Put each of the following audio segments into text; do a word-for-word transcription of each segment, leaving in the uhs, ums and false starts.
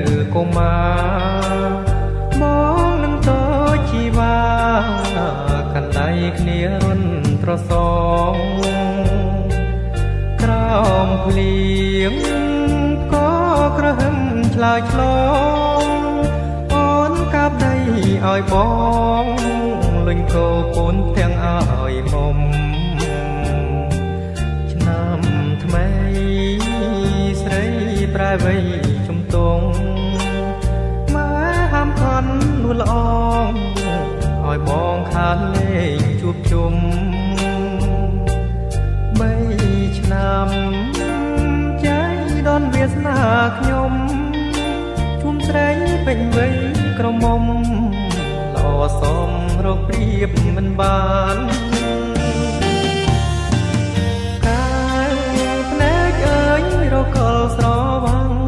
កុមារបងនឹងតជីវ៉ាកាន់ដៃគ្នារុនត្រសងក្រោមភ្លៀងក៏ក្រហឹមឆ្លើយឆ្លងអូនកាប់ដីឲ្យបងលុញកោពូនទាំងឲ្យមុំឆ្នាំថ្មីស្រីប្រែវ័យជំទង់ម៉ែហាមខន់នួនល្អងឲ្យបងខានលេងជួបជុំបីឆ្នាំใจដនវាសនាខ្ញុំជុំស្រីពេញវ័យក្រមុំល្អសមរកព្រៀបមិនបានកាយភ្នែកអើយរកលស្រវាំង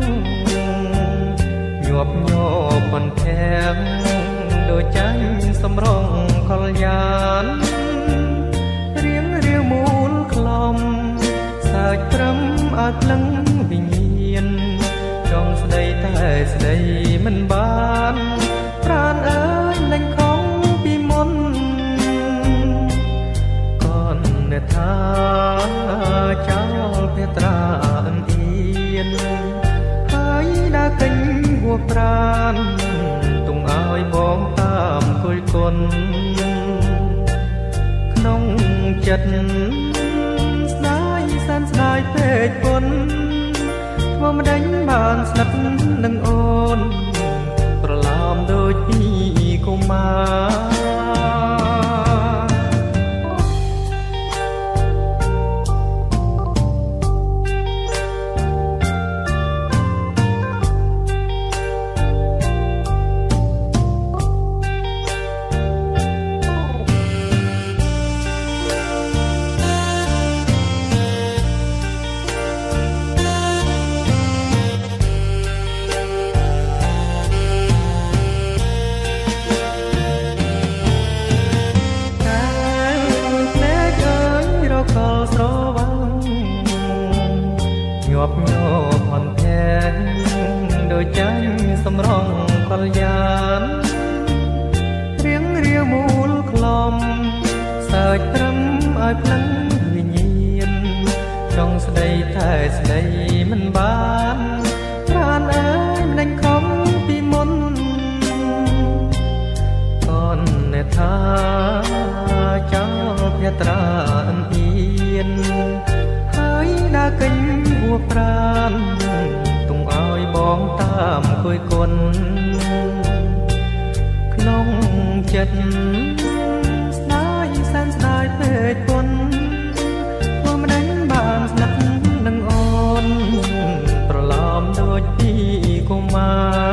ញាប់ញ័រប៉ុនធាំងដូចចាញ់សំរងកលយានរៀងរាវមូលខ្លំសើចត្រឹមឲ្យភ្លឹងវិញ្ញាណចង់ស្ដីតែស្ដីមិនបានប្រាណអើយលែងខំពីមុនកូនអ្នកថាចោលភេត្រាអិនអៀនហើយដើរកិញហួប្រានទុំឲ្យបងតាមគុយគុណក្នុងចិត្តស្ដាយសានស្ដាយពេកគុណធ្វើមិនដេញបានស្និទ្ធនឹងអូនប្រឡំដូចពីកុមារញាប់ញ័រផនធាំងដូចចាញ់សំរងកលយានរៀងរាវមូលខ្លំសើចត្រឹមឲ្យភ្លឹងវិញ្ញាណចង់ស្ដីតែស្ដីមិនបានប្រាណអើយមិនដេញខំពីមុនកូនអ្នកថាចោលភេត្រាអិនអៀនហើយដើរកិញហួប្រានទុំឲ្យបងតាមគុយគុណក្នុងចិត្តស្ដាយសានស្ដាយពេកគុណធ្វើមិនដេញបានស្និទ្ធនឹងអូនប្រឡំដូចពីកុមារ